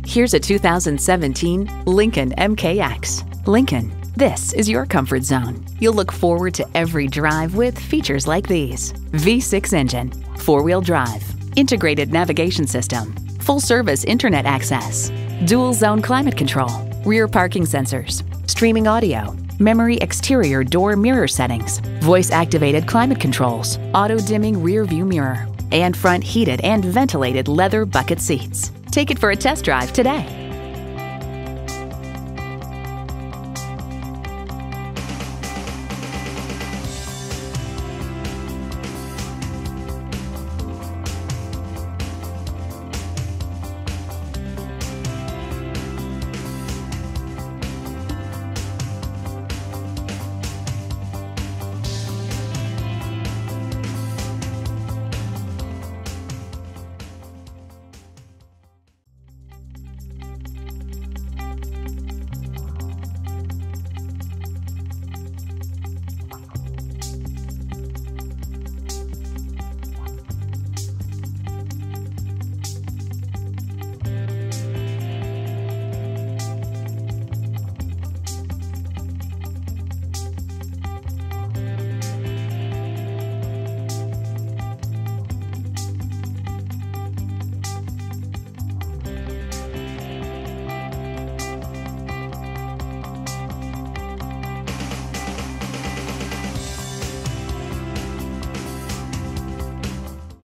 Here's a 2017 Lincoln MKX. Lincoln, this is your comfort zone. You'll look forward to every drive with features like these: V6 engine, 4-wheel drive, integrated navigation system, full-service internet access, dual-zone climate control, rear parking sensors, streaming audio, memory exterior door mirror settings, voice-activated climate controls, auto-dimming rear-view mirror, and front heated and ventilated leather bucket seats. Take it for a test drive today.